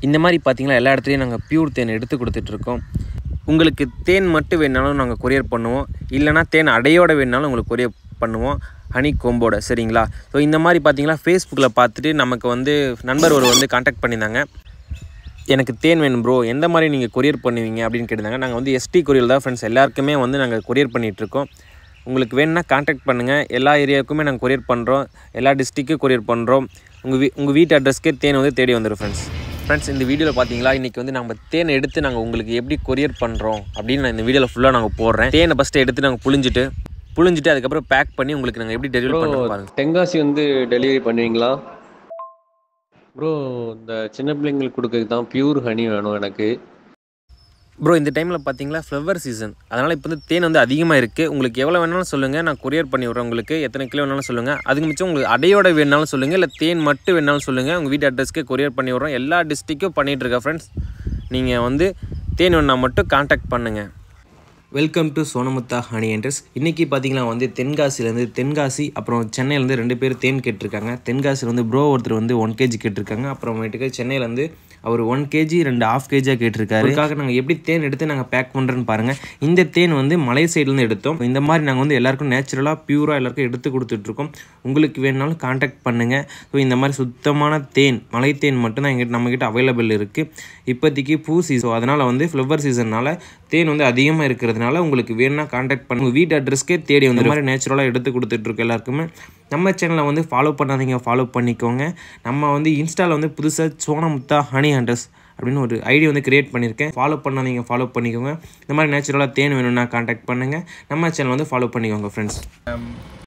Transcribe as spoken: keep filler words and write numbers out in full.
இந்த மாதிரி பார்த்தீங்கன்னா எல்லா இடத்துலையும் நாங்கள் பியூர் தேன் எடுத்து கொடுத்துட்ருக்கோம். உங்களுக்கு தேன் மட்டும் வேணாலும் நாங்கள் கொரியர் பண்ணுவோம், இல்லைனா தேன் அடையோடு வேணாலும் உங்களுக்கு கொரியர் பண்ணுவோம், ஹனி கோம்போட. சரிங்களா? ஸோ இந்த மாதிரி பார்த்தீங்கன்னா ஃபேஸ்புக்கில் பார்த்துட்டு நமக்கு வந்து நண்பர் ஒரு வந்து காண்டாக்ட் பண்ணியிருந்தாங்க. எனக்கு தேன் வேணும் ப்ரோ, எந்த மாதிரி நீங்கள் கொரியர் பண்ணுவீங்க அப்படின்னு கேட்டிருந்தாங்க. நாங்கள் வந்து எஸ்டி கொரியர் தான் ஃப்ரெண்ட்ஸ் எல்லாருக்குமே வந்து நாங்கள் கொரியர் பண்ணிகிட்ருக்கோம். உங்களுக்கு வேணும்னா காண்டாக்ட் பண்ணுங்கள். எல்லா ஏரியாவுக்குமே நாங்கள் கொரியர் பண்ணுறோம், எல்லா டிஸ்ட்ரிக்கும் கொரியர் பண்ணுறோம். உங்கள் வீ உங்கள் வீட்டு அட்ரஸ்க்கே தேன் வந்து தேடி வந்துடும் ஃப்ரெண்ட்ஸ். ஃப்ரெண்ட்ஸ் இந்த வீடியோவில் பார்த்தீங்களா, இன்றைக்கி வந்து நம்ம தேனை எடுத்து நாங்கள் உங்களுக்கு எப்படி கொரியர் பண்ணுறோம் அப்படின்னு நான் இந்த வீடியோவில் ஃபுல்லாக நாங்கள் போடுறேன். தேனை ஃபஸ்ட்டு எடுத்து நாங்கள் புழிஞ்சிட்டு புழிஞ்சிட்டு அதுக்கப்புறம் பேக் பண்ணி உங்களுக்கு நாங்கள் எப்படி டெலிவரி பண்ணுறோம் பாருங்கள். தென்காசி வந்து டெலிவரி பண்ணுவீங்களா ப்ரோ? இந்த சின்ன பிள்ளைங்களுக்கு கொடுக்கறதுக்கு தான் பியூர் ஹனி வேணும் எனக்கு ப்ரோ. இந்த டைமில் பார்த்தீங்களா ஃப்ளவர் சீசன், அதனால் இப்போ வந்து தேன் வந்து அதிகமாக இருக்குது. உங்களுக்கு எவ்வளோ வேணாலும் சொல்லுங்கள், நான் கொரியர் பண்ணி விட்றேன். உங்களுக்கு எத்தனை கிலோ வேணாலும் சொல்லுங்கள். அதுக்கு மிச்சம் உங்களுக்கு அடையோட வேணாலும் சொல்லுங்கள், இல்லை தேன் மட்டும் வேணாலும் சொல்லுங்கள். உங்கள் வீட்டு அட்ரஸ்க்கே கொரியர் பண்ணி விட்றோம். எல்லா டிஸ்ட்ரிக்கும் பண்ணிகிட்ருக்கேன் ஃப்ரெண்ட்ஸ். நீங்கள் வந்து தேன் வேணா மட்டும் காண்டாக்ட் பண்ணுங்கள். Welcome to Sonamutha honey hunters. இன்றைக்கி பார்த்தீங்கன்னா வந்து தென்காசிலேருந்து தென்காசி அப்புறம் சென்னையிலேருந்து ரெண்டு பேர் தேன் கேட்டிருக்காங்க. தென்காசியில் வந்து ப்ரோ ஒருத்தர் வந்து ஒன் கேஜி கேட்டிருக்காங்க. அப்புறமேட்டுக்கு சென்னையிலேருந்து அவர் ஒன் கேஜி ரெண்டு ஆஃப் கேஜியாக கேட்டிருக்காரு. அதுக்காக நாங்கள் எப்படி தேன் எடுத்து நாங்கள் பேக் பண்ணுறேன்னு பாருங்கள். இந்த தேன் வந்து மலை சைட்லேருந்து எடுத்தோம். இந்த மாதிரி நாங்கள் வந்து எல்லாருக்கும் நேச்சுரலாக பியூராக எல்லாருக்கும் எடுத்து கொடுத்துட்ருக்கோம். உங்களுக்கு வேணுனாலும் காண்டாக்ட் பண்ணுங்கள். ஸோ இந்த மாதிரி சுத்தமான தேன், மலை தேன் மட்டும்தான் எங்கிட்ட நம்மக்கிட்ட அவைலபிள் இருக்குது. இப்போதைக்கு பூ சீசன், அதனால் வந்து ஃப்ளவர் சீசன்னால் தேன் வந்து அதிகமாக இருக்கிறதுனால உங்களுக்கு வேணும்னா காண்டாக்ட் பண்ணி உங்கள் வீட்டு அட்ரஸ்க்கே தேடி வந்து மாதிரி நேச்சுரலாக எடுத்து கொடுத்துட்ருக்கோம் எல்லாருக்குமே. நம்ம சேனலை வந்து ஃபாலோ பண்ணாதீங்க, ஃபாலோ பண்ணிக்கோங்க. நம்ம வந்து இன்ஸ்டாவில் வந்து புதுசாக சோனமுத்தா ஹனி ஹண்டர்ஸ் அப்படின்னு ஒரு ஐடி வந்து கிரியேட் பண்ணியிருக்கேன். ஃபாலோ பண்ணாதீங்க, ஃபாலோ பண்ணிக்கோங்க. இந்த மாதிரி நேச்சுரலாக தேன் வேணும்னா காண்டாக்ட் பண்ணுங்கள். நம்ம சேனல் வந்து ஃபாலோ பண்ணிக்கோங்க ஃப்ரெண்ட்ஸ்.